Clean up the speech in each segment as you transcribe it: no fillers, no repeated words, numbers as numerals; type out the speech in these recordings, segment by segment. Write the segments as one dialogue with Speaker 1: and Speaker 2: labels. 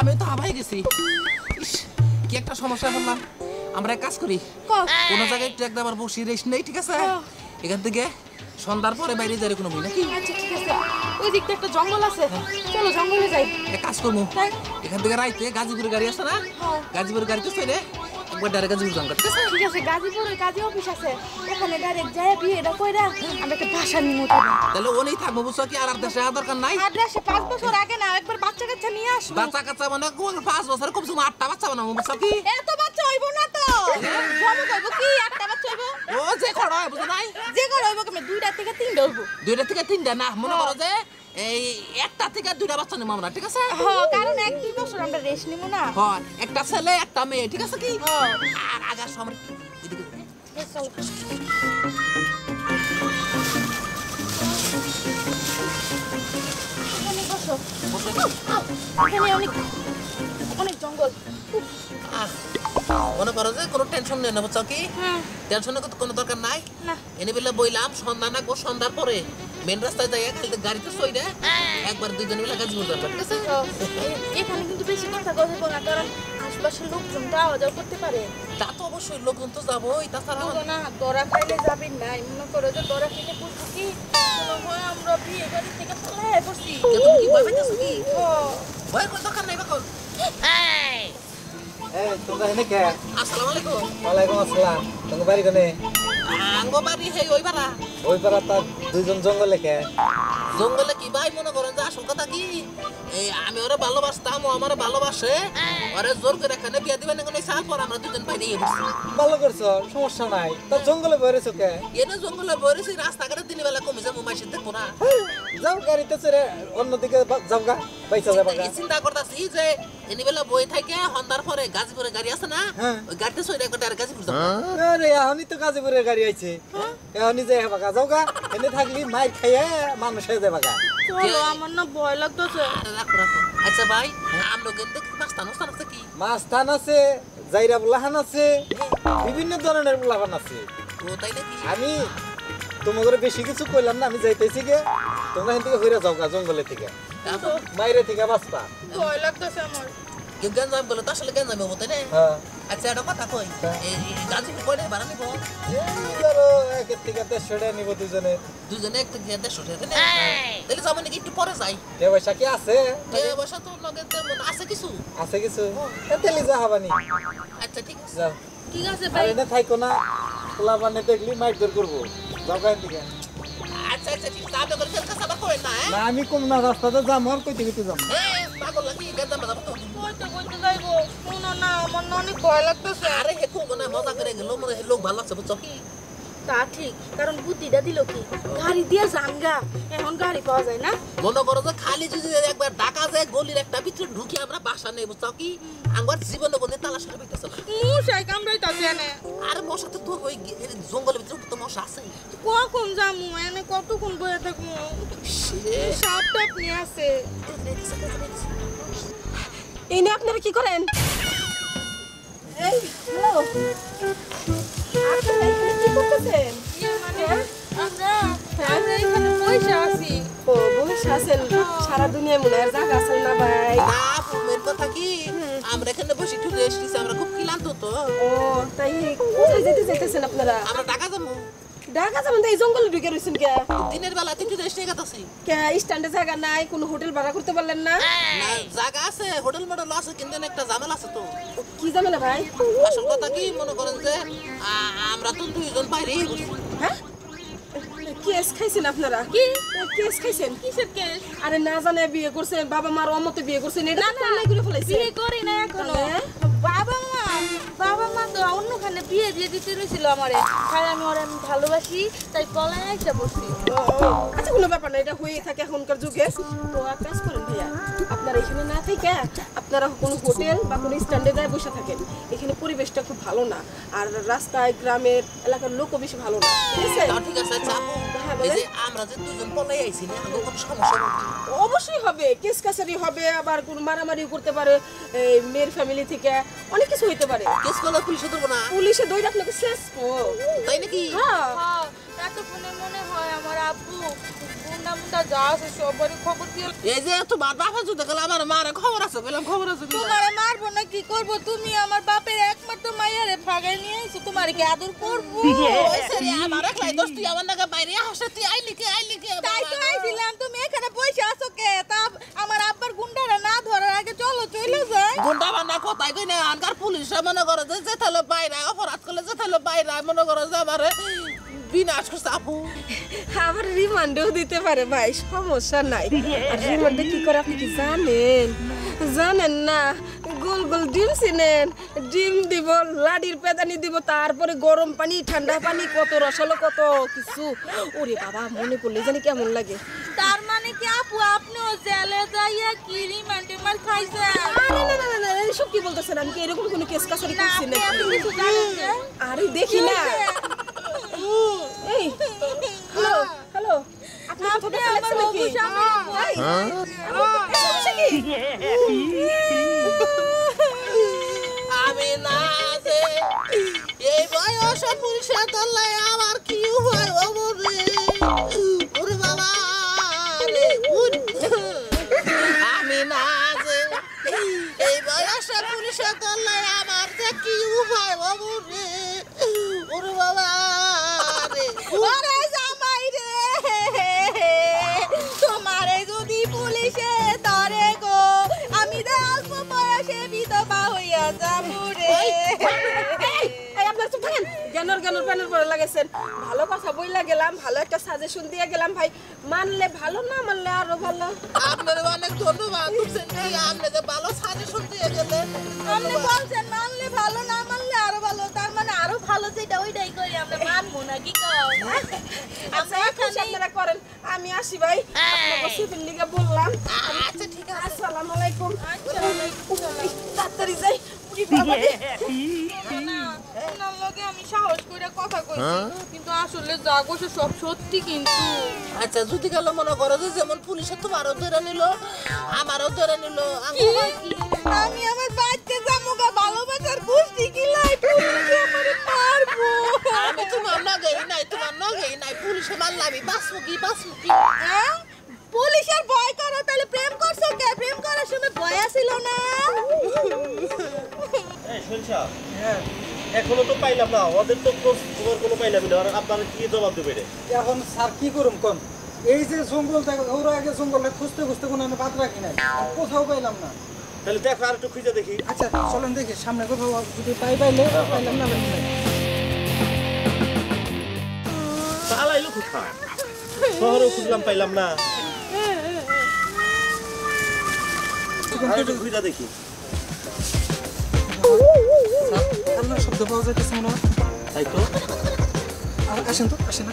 Speaker 1: আমি তো হাবাই গেছি। কি একটা সমস্যা বললাম। আমরা এক কাজ করি, কোন জায়গায় একটু একদম আবার বসি রেস্ট নেই, ঠিক আছে? এখান থেকে সন্ধ্যার পরে বাইরে যাই কোনো নাকি?
Speaker 2: আচ্ছা ঠিক আছে, ওই দিকটা একটা জঙ্গল আছে, চলো জঙ্গলে যাই।
Speaker 1: এক কাজ করবো, এখান থেকে রাইতে গাজীপুরের গাড়ি আছে না, গাজীপুরের গাড়িতে চলে একবার ডাইরেক্ট গাজীপুর যাবো, ঠিক আছে?
Speaker 2: ঠিক আছে, গাজীপুরের কাজী অফিস আছে, ওখানে ডাইরেক্ট যাই বিয়েটা কইরা আমরা একটা বাসা নিয়ে
Speaker 1: তাহলে ও নেই থাকবো, বুঝছো কি? আর দেশে দরকার নাই।
Speaker 2: আর দেশে 5 বছর আগে না একবার বাচ্চা কাচ্চা নিয়ে আসবো।
Speaker 1: বাচ্চা কাচ্চা মানে 5 বছর কমছে 8টা বাচ্চা বানাবো, বুঝছো কি?
Speaker 2: এত বাচ্চা হইব না তো, জমু কইব কি 8টা বাচ্চা হইব?
Speaker 1: ও যে খড় হয়, বুঝো নাই?
Speaker 2: যে করে হইব কেমন 2টা থেকে 3টা হইব।
Speaker 1: 2টা থেকে 3টা না, মনে করো যে এই 1টা থেকে 2টা বাচ্চা নেবো আমরা, ঠিক আছে?
Speaker 2: হ্যাঁ, কারণ 1-2 বছর আমরা রেস্ট নিব না।
Speaker 1: হ্যাঁ, একটা ছেলে একটা মেয়ে, ঠিক আছে কি? আর আগা সময় এদিকে
Speaker 2: চলো। অনেক জঙ্গল।
Speaker 1: মনে করো যে কোনো টেনশন নেই না, বুঝছো কি? টেনশনের কোনো দরকার নাই। এনে বেলা বইলাম সন্ধ্যা না গো, সন্ধ্যার পরে মেন রাস্তায় যাই গাড়িতে সই রে একবার 2 জন মিলে গাজীপুর যাবো, ঠিক আছে?
Speaker 2: এখানে কিন্তু বেশি কথা বলবো না, কারণ আশপাশের লোকজনটা আওয়াজ করতে পারে।
Speaker 1: তা তো অবশ্যই লোকজন তো যাবোই, তাছাড়া
Speaker 2: না দরা খাইলে যাবেন না, মনে করো যে দরা খেলে বলছো কি আমরা বিয়ে বাড়ি থেকে পালাই বসছি।
Speaker 1: তুমি কি ভয় পাইতেছো কি? ভয় কোনো দরকার নাই বাকল।
Speaker 3: তোমরা এনে কে?
Speaker 1: আসসালামু আলাইকুম।
Speaker 3: ওয়ালাইকুম আসসালাম। তোমার বাড়ি কোনে?
Speaker 1: আঙ্গো বাড়ি হেই ওই পাড়া।
Speaker 3: ওই পাড়া তার 2 জন জঙ্গলে কে?
Speaker 1: জঙ্গলে কি ভাই, মনে করেন যে আসল কথা কি, এই আমি ওরে ভালোবাসতাম, ও আমারে ভালোবাসে, ওরে জোর করে এখানে বিয়ে দিবেন এখন এই সাল পর আমরা 2 জন বাইরে গিয়ে বসছি।
Speaker 3: ভালো করছো, সমস্যা নাই। তা জঙ্গলে বইরেছো কে?
Speaker 1: এনে জঙ্গলে বইরেছি, রাস্তাঘাটে দিনের বেলা কমে যাবো, মাইসে দেখবো না।
Speaker 3: যাও গাড়িতে চড়ে অন্যদিকে যাও গা, পয়সা যাবা গা।
Speaker 1: চিন্তা করতেছি যে এনে বেলা বই থাকে সন্ধ্যার পরে গাজীপুরে গাড়ি আছে না, ওই গাড়িতে চড়ে একবার ডাইরেক্ট গাজীপুর যাবো।
Speaker 3: আরে এখনই তো গাজীপুরের গাড়ি আইছে, এখনই যাই হবা গা, যাও গা। এনে থাকলি মাইর খাইয়ে মানুষ হয়ে যাবা গা।
Speaker 2: চলো, আমার না ভয় লাগতেছে।
Speaker 1: রাখো রাখো। আচ্ছা ভাই, আমরা কিন্তু মাছ টানো আছে কি?
Speaker 3: মাছ থান আছে, জাইরা বুলাহান আছে, বিভিন্ন ধরনের বুলাহান আছে।
Speaker 1: ও তাই নাকি?
Speaker 3: আমি তোমাদের বেশি কিছু কইলাম না, আমি যাইতেছি গে, তোমরা এখান থেকে হইরা যাও গা জঙ্গলের থেকে, বাইরে থেকে বাঁচবা।
Speaker 2: ভয় লাগতেছে আমার।
Speaker 1: কেউ গেঞ্জাম বলে তো আসলে গেঞ্জাম হবো, তাই না?
Speaker 3: হ্যাঁ,
Speaker 1: আচ্ছা একটা কথা কই, এই গাজীপুর কয়টা ভাড়া নিবো?
Speaker 3: ধরো 1 থেকে 150 টাকা নিব দুজনে।
Speaker 1: দুজনে 1 থেকে 150 টাকা, তাই না? তাহলে যাবো নাকি একটু পরে যাই?
Speaker 3: কে পয়সা কি আছে?
Speaker 1: বসা তো লগে তেমন আছে কিছু।
Speaker 3: আছে কিছু, তাহলে যা হবানি।
Speaker 1: আচ্ছা ঠিক আছে।
Speaker 3: যাও,
Speaker 2: ঠিক আছে
Speaker 3: আর
Speaker 2: ভাই।
Speaker 3: এনে থাইকো না, খোলা বানে দেখলি মাইট বের করবো, যাও গান থেকে।
Speaker 1: আচ্ছা আচ্ছা ঠিক আছে, আপনি করে ফের কাছে আবার করেন না, হ্যাঁ?
Speaker 3: না আমি কম না, রাস্তাতে যাম আর কইতে কইতে যাম।
Speaker 1: পাগল লাগি গেঞ্জাম যাবো তো।
Speaker 2: কইতে কইতে যাইবো, শোনো না আমার না অনেক ভয় লাগতেছে।
Speaker 1: আরে হে খুব না মজা করে গেল, মনে লোক ভালো লাগছে, বুঝছো কি?
Speaker 2: তা ঠিক, কারণ বুদ্ধিটা দিল কি গাড়ি দিয়ে জানগা, এখন গাড়ি পাওয়া যায় না।
Speaker 1: মনে করো যে খালি যদি একবার ঢাকা যায় গলির একটা ভিতরে ঢুকে আমরা বাসা নেই, বুঝছো কি? আমার জীবনে কোনো তালাশ করে পাইতেছে না।
Speaker 2: মশাই কামড়াইতাছে এনে।
Speaker 1: আর মশা তো ওই জঙ্গলের ভিতরে তো মশা আছে।
Speaker 2: কখন যামু এনে, কতক্ষণ বয়ে থাকবো? সাপ টাপ নিয়ে আছে।
Speaker 4: এই নিয়ে আপনারা কি করেন? এই হ্যালো, আপনারা এখানে কি করতেছেন?
Speaker 2: আমরা এখানে বসে আছি।
Speaker 4: ও বসে আছেন, সারা দুনিয়ায় মনে হয় জায়গা আছেন না ভাই?
Speaker 1: না মেন কথা কি, আমরা এখানে বসে একটু রেস্ট নিছি, আমরা খুব ক্লান্ত তো।
Speaker 4: ও তাই কোথায় যেতে চাইতেছেন আপনারা?
Speaker 1: আমরা ঢাকা যাবো।
Speaker 4: ঢাকা যাবেন তো এই জঙ্গলে ঢুকে রয়েছেন কে?
Speaker 1: দিনের বেলা একটু রেস্ট নিয়ে গেছি।
Speaker 4: কে স্ট্যান্ডে জায়গা নাই, কোনো হোটেল ভাড়া করতে পারলেন না?
Speaker 1: না জায়গা আছে, হোটেল মডেল আছে, কিন্তু একটা ঝামেলা আছে তো।
Speaker 4: কি ঝামেলা ভাই?
Speaker 1: আসল কথা কি, মনে করেন যে আমরা তো 2 জন বাইরেই বসি।
Speaker 4: হ্যাঁ, কেস খাইছেন আপনারা? কি কেস খাইছেন?
Speaker 2: কিসের কেস?
Speaker 4: আরে না জানে বিয়ে করছেন, বাবা মার অমতে বিয়ে করছেন, এটা না না করে ফেলাইছে।
Speaker 2: বিয়ে করি না এখনো। বাবা মা তো অন্যখানে বিয়ে দিয়ে দিতে রয়েছিল আমারে, আর আমি ওরে ভালোবাসি তাই পলায় একটা বসি।
Speaker 4: আচ্ছা কোনো ব্যাপার না, এটা হয়ে থাকে এখনকার যুগে। তো এক কাজ করেন ভাইয়া, আপনারা এখানে না থেকে আপনারা কোনো হোটেল বা কোনো স্ট্যান্ডে যায় বসে থাকেন। এখানে পরিবেশটা খুব ভালো না, আর রাস্তায় গ্রামের এলাকার লোকও বেশি ভালো না, ঠিক আছে?
Speaker 1: ঠিক আছে। আচ্ছা এই যে আমরা যে 2 জন পলাই আইছি না, আমাদের কোনো সমস্যা হবে?
Speaker 4: অবশ্যই হবে, কেস কাছারি হবে, আবার কোনো মারামারিও করতে পারে, এই মেয়ের ফ্যামিলি থেকে অনেক কিছু হইতে পারে।
Speaker 1: কেস করলে পুলিশে ধরবো না?
Speaker 4: পুলিশে দই আপনাকে শেষ তো,
Speaker 1: তাই নাকি?
Speaker 4: হ্যাঁ
Speaker 2: এতক্ষণে মনে হয় আমার আব্বু গুন্ডা মুন্ডা যা আছে সবারই খবর দিয়ে
Speaker 1: এই যে তোমার বাবা যদি গেলে আমার মার খবর আছে বললাম খবর আছে
Speaker 2: তোমারে মারবো না কি করব তুমি আমার বাপের একমাত্র মাইয়ারে ফাগাই নিয়ে আইছো তোমারে কি আদর করবো
Speaker 1: আমার একলাই দোষ তুই আমার নাকি বাইরে আসে তুই আইলি কে
Speaker 2: তাই তো আইছিলাম তুমি এখানে বসে আছো কে তা আমার আব্বার গুন্ডারা না ধরার আগে চলো চলে যাই
Speaker 1: গুন্ডা বান্না কোথায় কই না আনকার পুলিশ মনে করে যে যেতালো বাইরে অপরাধ করলে যেতালো বাইরে মনে করে যে আমারে বিনাশ করছে আপু
Speaker 4: আবার রিমান্ডও দিতে পারে ভাই, সমস্যা নাই। আর রিমান্ডে কি করে আপনি কি জানেন না? গোল গোল ডিম চিনেন, ডিম দিব, লাডির পেদানি দিব, তারপরে গরম পানি ঠান্ডা পানি, কত রসালো কত কিছু। ওরে বাবা, মনে পড়লে জানি কেমন লাগে।
Speaker 2: তার মানে কি আপু আপনিও জেলে যাইয়া কি রিমান্ডে মার খাইছেন?
Speaker 4: আরে না না না, এসব কি বলতেছেন? আমি কি এরকম কোনো কেস কাছারি করছি না? আরে দেখি না। এই হ্যালো হ্যালো, আপনি
Speaker 2: আপনি আমার বাবু স্বামী
Speaker 1: আমি না যে এই বয়সে পুলিশের তল্লায় আমার কি হয় ওরে বাবা রে আমি না যে এই বয়সে পুলিশের তল্লায় আমার যে কি হয় রে ওরে বাবা রে
Speaker 2: ওরে জামাই রে তোমারে যদি পুলিশে ধরে গো আমি তো অল্প বয়সে বিধবা হইয়া যাবো রে।
Speaker 4: এই আপনার চুপ থাকেন, জ্ঞানর প্যানের পরে লাগাইছেন। ভালো কথা বইলা গেলাম, ভালো একটা সাজেশন দিয়ে গেলাম ভাই, মানলে ভালো, না মানলে আরো ভালো।
Speaker 1: আপনার অনেক ধন্যবাদ আপনি যে ভালো সাজেশন দিয়ে গেলেন।
Speaker 2: আপনি বলছেন মানলে ভালো, না মানলে আরো ভালো, তার মানে আরো ভালো যেটা ওইটাই করি আমরা, মানবো না কি কও?
Speaker 4: আচ্ছা খুশি আপনারা করেন, আমি আসি ভাই, আপনাকে সিভিল লিগে বললাম।
Speaker 1: আচ্ছা ঠিক আছে,
Speaker 4: আসসালামু আলাইকুম। তাড়াতাড়ি যাই। উরি বাবা রে।
Speaker 2: ওনার লগে আমি সাহস করে কথা কইছি কিন্তু আসলে যা কইছে সব সত্যি কিন্তু।
Speaker 1: আচ্ছা যদি গেল মনে করো যে যেমন পুলিশে তোমারও ধরে নিল আমারও ধরে নিল
Speaker 2: আমি আমার বাচ্চা জামুকা ভালোবাসার গোষ্ঠী গিলাই পুলিশে আমারে মারবো।
Speaker 1: আমি তোমার নগেই নাই পুলিশে মারলে আমি বাঁচবো কি
Speaker 2: হ্যাঁ? পুলিশের ভয় করো তাহলে প্রেম করছো কে? প্রেম করার সময় ভয় ছিল না?
Speaker 5: এই শুনছা এখনো তো পাইলাম না, ওদের তো খবর কোনো পাইলাম না, আর আপনারা কি জবাব দেবে রে?
Speaker 3: এখন স্যার কি করুম কোন? এই যে জঙ্গল থেকে ওরা আগে জঙ্গলে খুঁজতে কোনো আমি বাদ রাখি নাই, কোথাও পাইলাম না।
Speaker 5: তাহলে দেখো আর একটু খুঁজে দেখি।
Speaker 3: আচ্ছা চলেন দেখি সামনে কোথাও যদি পাইলে পাইলাম না
Speaker 5: চালাইলো কোথায়? শহরেও খুঁজলাম পাইলাম না, আর একটু খুঁজে দেখি।
Speaker 3: আপনার শব্দ পাওয়া যাইতেছে মনে হয়।
Speaker 5: তাই তো
Speaker 3: আসেন তো, আসেন।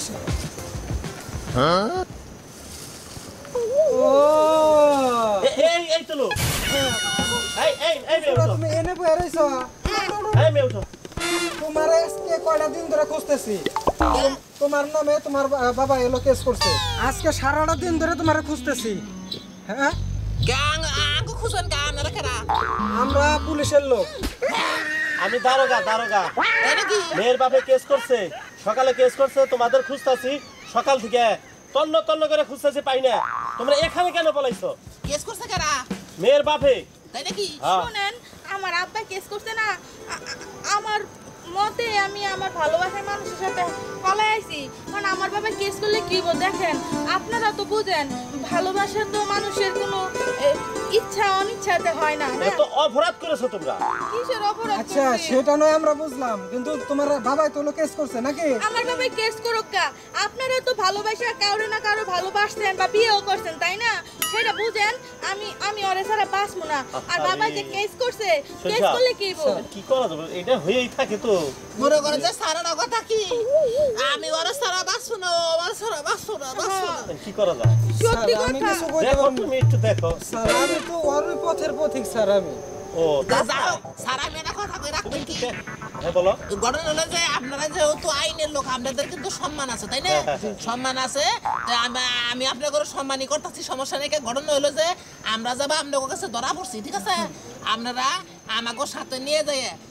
Speaker 3: ও
Speaker 5: এই তো লোক। এই মেয়ে উঠো,
Speaker 3: তুমি এনে বয়ে রইছো?
Speaker 5: এই মেয়ে উঠো।
Speaker 3: তোমার আজকে কয়টা দিন ধরে খুঁজতেছি, তোমার নামে তোমার বাবা এলো কেস করছে, আজকে সারাটা দিন ধরে তোমার খুঁজতেছি। হ্যাঁ
Speaker 1: গ্যাং আঙ্গু খুঁজবেন গা আপনারা কেরা
Speaker 3: আমরা পুলিশের লোক।
Speaker 5: আমি দারোগা।
Speaker 1: তাই নাকি
Speaker 5: মেয়ের বাপে কেস করছে, সকালে কেস করছে, তোমাদের খুঁজতাছি সকাল থেকে, তন্ন করে খুঁজতেছি পাই না। তোমরা এখানে কেন পলাইছো?
Speaker 1: কেস করছে কেরা
Speaker 5: মেয়ের বাপে।
Speaker 1: তাই নাকি
Speaker 5: হ্যাঁ।
Speaker 2: শুনেন আমার আব্বা কেস করছে না, আমার মতে আমি আমার ভালোবাসার মানুষের সাথে পলাই আইছি, কারণ আমার বাবা কেস করলে কি বল দেখেন, আপনারা তো বুঝেন ভালোবাসা তো মানুষের কোনো ইচ্ছা অনিচ্ছাতে হয় না।
Speaker 5: এটা তো অপরাধ করেছো তোমরা।
Speaker 2: কিসের অপরাধ
Speaker 3: আচ্ছা
Speaker 2: করছি?
Speaker 3: সেটা নয় আমরা বুঝলাম, কিন্তু তোমার বাবাই তো কেস করছে নাকি?
Speaker 2: আমার বাবা কেস করুক কা, আপনারা তো ভালোবাসা কারো না কারো ভালোবাসছেন বা বিয়েও করছেন তাই না, সেটা বুঝেন। আমি ওরে ছাড়া বাঁচবো না, আর বাবা যে কেস করছে, কেস করলে কি বল?
Speaker 5: কি করা যাবে, এটা হয়েই থাকে তো।
Speaker 1: মনে করে যে সারাটা কথা কি আমি ওরা সারা বাঁচবো না ওরা সারা বাঁচবো না
Speaker 5: কি করা যায়?
Speaker 2: সত্যি
Speaker 3: স্যার, আমি
Speaker 2: কথা।
Speaker 3: কিছু কইতে
Speaker 5: দেখো
Speaker 3: পারবো না।
Speaker 5: তুমি একটু দেখো।
Speaker 3: স্যার আমি তো ওর পথের পথিক স্যার আমি।
Speaker 5: ও
Speaker 1: যাও সারা মেয়েটা কথা কই রাখবেন কি
Speaker 5: হ্যাঁ বলো।
Speaker 1: ঘটনা হলো যে আপনারা যেহেতু আইনের লোক আপনাদের কিন্তু সম্মান আছে তাই না সম্মান আছে তো আমি আপনাদের সম্মানই করতেছি সমস্যা নেই ঘটনা হলো যে আমরা যাবো আপনাদের কাছে ধরা পড়ছি ঠিক আছে আপনারা আমাকে সাথে নিয়ে যাই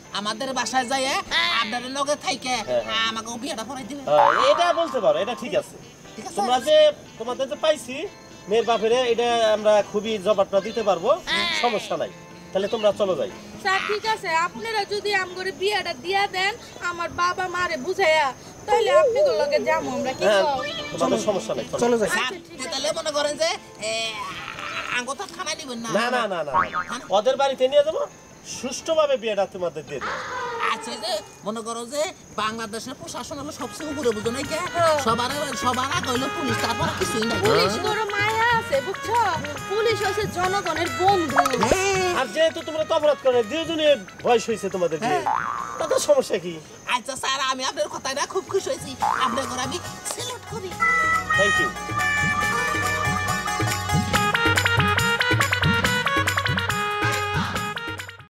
Speaker 1: আমাদের বাসায় যাইয়ে আপনাদের লগে থাইকে আমাকে বিয়েটা পড়াই দিবেন।
Speaker 5: এটা বলতে পারো, এটা ঠিক আছে।
Speaker 1: ঠিক আছে?
Speaker 5: তোমরা যে তোমাদের যে পাইছি মেয়ের বাপেরে, এটা আমরা খুবই জবাবটা দিতে পারবো, সমস্যা নাই। তাহলে তোমরা চলো যাই।
Speaker 2: স্যার ঠিক আছে, আপনারা যদি আমগরে বিয়েটা দিয়া দেন আমার বাবা মারে বুঝাইয়া, তাহলে আপনি তো লগে যাবো আমরা, কি
Speaker 5: হ্যাঁ,
Speaker 2: কও?
Speaker 5: তোমাদের সমস্যা নাই, চলো।
Speaker 3: চলো যাই।
Speaker 1: স্যার, তাহলে মনে করেন যে আঙ্গো তো খানা নিবেন না।
Speaker 5: না না না না, ওদের বাড়িতে নিয়ে যাবো, সুষ্ঠুভাবে বিয়েটা তোমাদের দিয়ে দেবো।
Speaker 1: আচ্ছা, যে মনে করো যে বাংলাদেশের প্রশাসন হলো সবচেয়ে উপরে, বুঝো নাই কে? সবার আগে হইলো পুলিশ, তারপর কিছুই না।
Speaker 2: পুলিশ বড় মায়া আছে বুঝছো, পুলিশ হচ্ছে জনগণের বন্ধু।
Speaker 5: আর যেহেতু তোমরা তো অপরাধ করে দুজনে বয়স হয়েছে তোমাদের বিয়ে, তাতে সমস্যা কি?
Speaker 1: আচ্ছা স্যার, আমি আপনার কথাটা খুব খুশি হয়েছি, আপনার ঘরে আমি সিলেক্ট করি।
Speaker 5: Thank you.